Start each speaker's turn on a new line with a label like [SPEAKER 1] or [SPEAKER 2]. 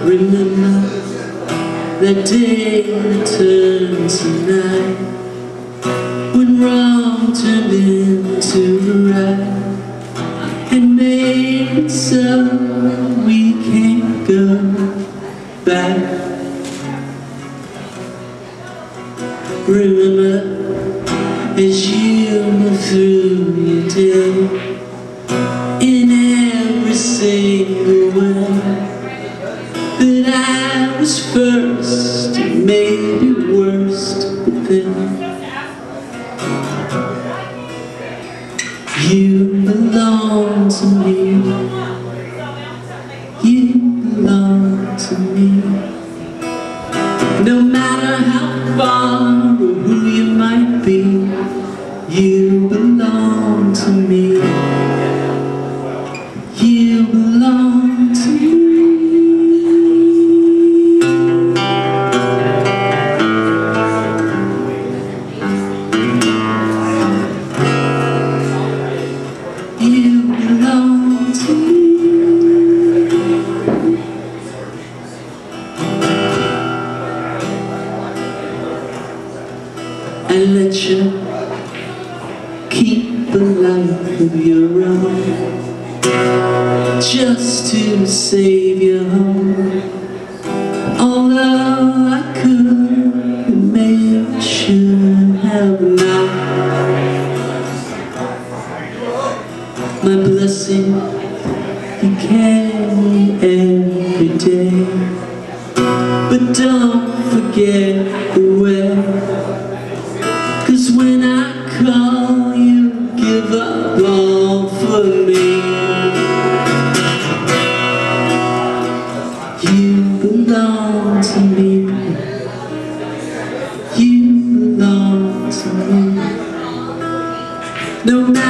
[SPEAKER 1] Remember that day that turned to night, when wrong turned into right, and made it so we can't go back. Remember as you move through your day, in every single way, that I was first and maybe worst, but then you belong to me. You belong to me. No matter how far or who you might be, you belong to me. You belong to me. You belong to me. I let you keep a life of your own, just to save your home. Although I could, maybe I should have known. My blessing you carry every day, but don't forget the way, 'cause when I call you give up all for me. You belong to me. You belong to me. No matter